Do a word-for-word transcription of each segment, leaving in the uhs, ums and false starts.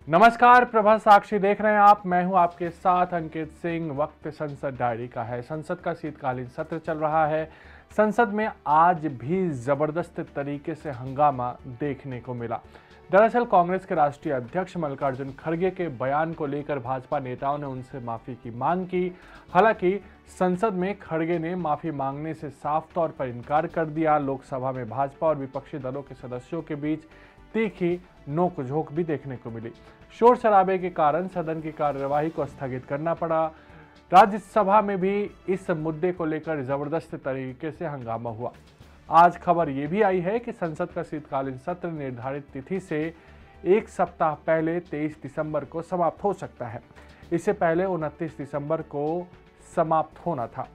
नमस्कार, प्रभा साक्षी देख रहे हैं आप। मैं हूं आपके साथ अंकित सिंह। वक्त संसद डायरी का है। संसद का शीतकालीन सत्र चल रहा है। संसद में आज भी जबरदस्त तरीके से हंगामा देखने को मिला। दरअसल कांग्रेस के राष्ट्रीय अध्यक्ष मल्लिकार्जुन खड़गे के बयान को लेकर भाजपा नेताओं ने उनसे माफी की मांग की। हालांकि संसद में खड़गे ने माफी मांगने से साफ तौर पर इनकार कर दिया। लोकसभा में भाजपा और विपक्षी दलों के सदस्यों के बीच तीखी नोकझोंक भी देखने को मिली। शोर शराबे के कारण सदन की कार्यवाही को स्थगित करना पड़ा। राज्यसभा में भी इस मुद्दे को लेकर जबरदस्त तरीके से हंगामा हुआ। आज खबर यह भी आई है कि संसद का शीतकालीन सत्र निर्धारित तिथि से एक सप्ताह पहले तेईस दिसंबर को समाप्त हो सकता है। इससे पहले उनतीस दिसंबर को समाप्त होना था।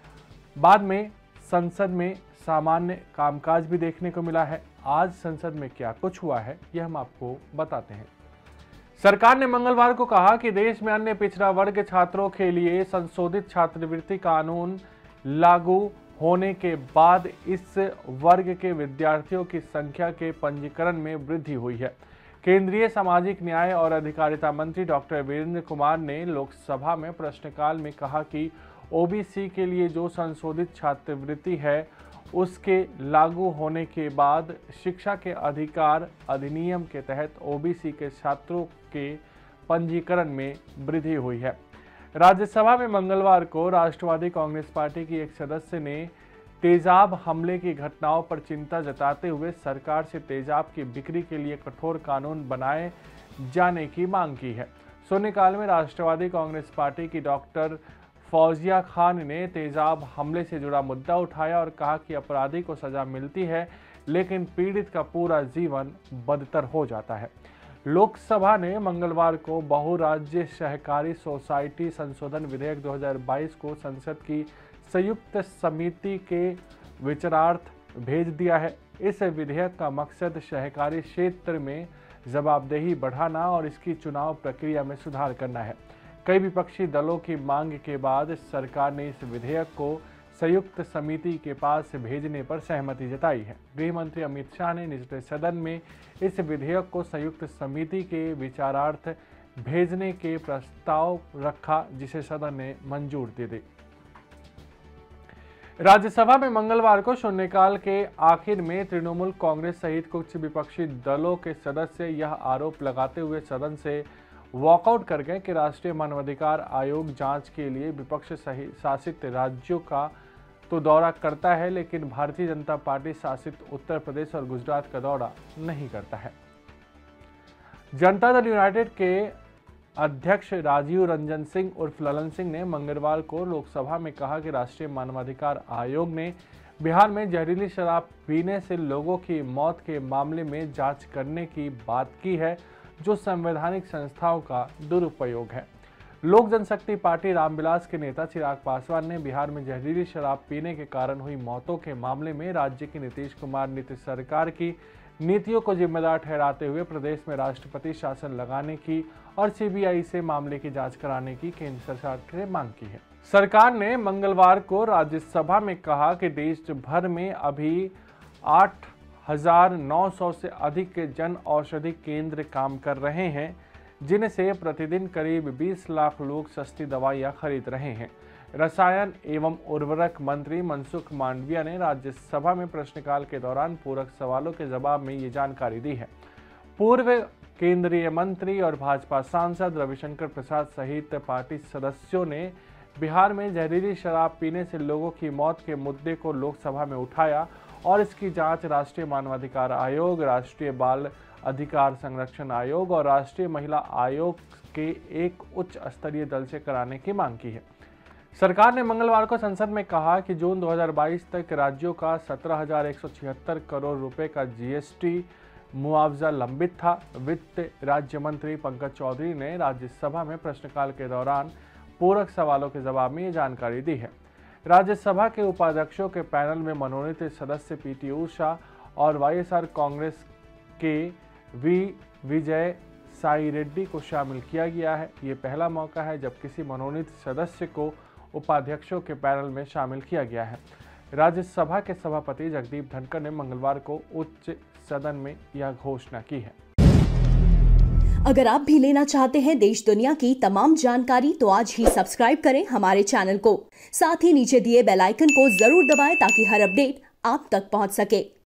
बाद में संसद में सामान्य कामकाज भी देखने को मिला है। आज संसद में क्या कुछ हुआ है, यह हम आपको बताते हैं। सरकार ने मंगलवार को कहा कि देश में अन्य पिछड़ा वर्ग के छात्रों के लिए संशोधित छात्रवृत्ति कानून लागू होने के बाद इस वर्ग के विद्यार्थियों की संख्या के पंजीकरण में वृद्धि हुई है। केंद्रीय सामाजिक न्याय और अधिकारिता मंत्री डॉक्टर वीरेंद्र कुमार ने लोकसभा में प्रश्नकाल में कहा कि ओबीसी के लिए जो संशोधित छात्रवृत्ति है उसके लागू होने के बाद शिक्षा के अधिकार अधिनियम के तहत ओबीसी के छात्रों के पंजीकरण में वृद्धि हुई है। राज्यसभा में मंगलवार को राष्ट्रवादी कांग्रेस पार्टी की एक सदस्य ने तेजाब हमले की घटनाओं पर चिंता जताते हुए सरकार से तेजाब की बिक्री के लिए कठोर कानून बनाए जाने की मांग की है। शून्यकाल में राष्ट्रवादी कांग्रेस पार्टी की डॉक्टर फौजिया खान ने तेजाब हमले से जुड़ा मुद्दा उठाया और कहा कि अपराधी को सजा मिलती है लेकिन पीड़ित का पूरा जीवन बदतर हो जाता है। लोकसभा ने मंगलवार को बहुराज्य सहकारी सोसाइटी संशोधन विधेयक दो हज़ार बाईस को संसद की संयुक्त समिति के विचारार्थ भेज दिया है। इस विधेयक का मकसद सहकारी क्षेत्र में जवाबदेही बढ़ाना और इसकी चुनाव प्रक्रिया में सुधार करना है। कई विपक्षी दलों की मांग के बाद सरकार ने इस विधेयक को संयुक्त समिति के पास भेजने पर सहमति जताई है। गृह मंत्री अमित शाह ने निचले सदन में इस विधेयक को संयुक्त समिति के विचारार्थ भेजने के प्रस्ताव रखा, जिसे सदन ने मंजूर दे दी। राज्यसभा में मंगलवार को शून्यकाल के आखिर में तृणमूल कांग्रेस सहित कुछ विपक्षी दलों के सदस्य यह आरोप लगाते हुए सदन से वॉकआउट कर गए कि राष्ट्रीय मानवाधिकार आयोग जांच के लिए विपक्ष शासित राज्यों का तो दौरा करता है लेकिन भारतीय जनता पार्टी शासित उत्तर प्रदेश और गुजरात का दौरा नहीं करता है। जनता दल यूनाइटेड के अध्यक्ष राजीव रंजन सिंह उर्फ ललन सिंह ने मंगलवार को लोकसभा में कहा कि राष्ट्रीय मानवाधिकार आयोग ने बिहार में जहरीली शराब पीने से लोगों की मौत के मामले में जांच करने की बात की है, जो संवैधानिक संस्थाओं का दुरुपयोग है। लोक जनशक्ति पार्टी रामविलास के नेता चिराग पासवान ने बिहार में जहरीली शराब पीने के कारण हुई मौतों के मामले में राज्य की नीतीश कुमार नीतीश सरकार की नीतियों को जिम्मेदार ठहराते हुए प्रदेश में राष्ट्रपति शासन लगाने की और सीबीआई से मामले की जांच कराने की केंद्र सरकार से मांग की है। सरकार ने मंगलवार को राज्यसभा में कहा कि देश भर में अभी आठ हजार नौ सौ से अधिक के जन औषधि केंद्र काम कर रहे हैं, जिनसे प्रतिदिन करीब बीस लाख लोग सस्ती दवाइयां खरीद रहे हैं। रसायन एवं उर्वरक मंत्री मनसुख मांडविया ने राज्यसभा में प्रश्नकाल के दौरान पूरक सवालों के जवाब में ये जानकारी दी है। पूर्व केंद्रीय मंत्री और भाजपा सांसद रविशंकर प्रसाद सहित पार्टी सदस्यों ने बिहार में जहरीली शराब पीने से लोगों की मौत के मुद्दे को लोकसभा में उठाया और इसकी जांच राष्ट्रीय मानवाधिकार आयोग, राष्ट्रीय बाल अधिकार संरक्षण आयोग और राष्ट्रीय महिला आयोग के एक उच्च स्तरीय दल से कराने की मांग की है। सरकार ने मंगलवार को संसद में कहा कि जून दो हज़ार बाईस तक राज्यों का सत्रह हजार एक सौ छिहत्तर करोड़ रुपए का जीएसटी मुआवजा लंबित था। वित्त राज्य मंत्री पंकज चौधरी ने राज्यसभा में प्रश्नकाल के दौरान पूरक सवालों के जवाब में ये जानकारी दी है। राज्यसभा के उपाध्यक्षों के पैनल में मनोनीत सदस्य पीटी उषा और वाईएसआर कांग्रेस के वी विजय साई रेड्डी को शामिल किया गया है। ये पहला मौका है जब किसी मनोनीत सदस्य को उपाध्यक्षों के पैनल में शामिल किया गया है। राज्यसभा के सभापति जगदीप धनखड़ ने मंगलवार को उच्च सदन में यह घोषणा की है। अगर आप भी लेना चाहते हैं देश दुनिया की तमाम जानकारी तो आज ही सब्सक्राइब करें हमारे चैनल को। साथ ही नीचे दिए बेल आइकन को जरूर दबाएं ताकि हर अपडेट आप तक पहुंच सके।